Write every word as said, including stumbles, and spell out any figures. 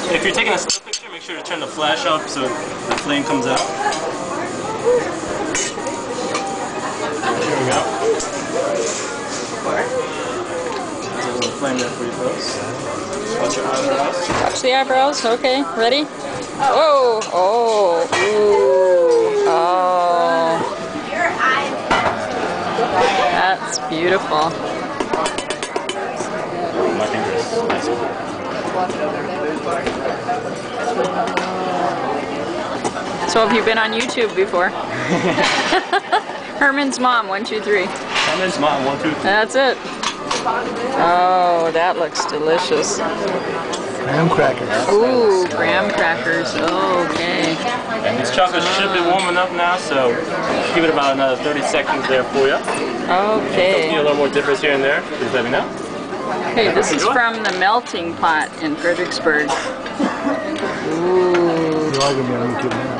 If you're taking a still picture, make sure to turn the flash up so the flame comes out. Here we go. There's a little flame there for you folks. Watch your eyebrows. Touch the eyebrows. Okay, ready? Oh, oh, ooh, oh. That's beautiful. My fingers. Nice. So have you been on YouTube before? Herman's Mom, one, two, three. Herman's Mom, one, two, three. That's it. Oh, that looks delicious. Graham crackers. Ooh, graham crackers. Okay. And these chocolates should be warm enough now, so give it about another thirty seconds there for you. Okay. Need a little more dippers here and there. Please let me know. Okay, this is from the Melting Pot in Fredericksburg. Ooh. You're all gonna be on YouTube now.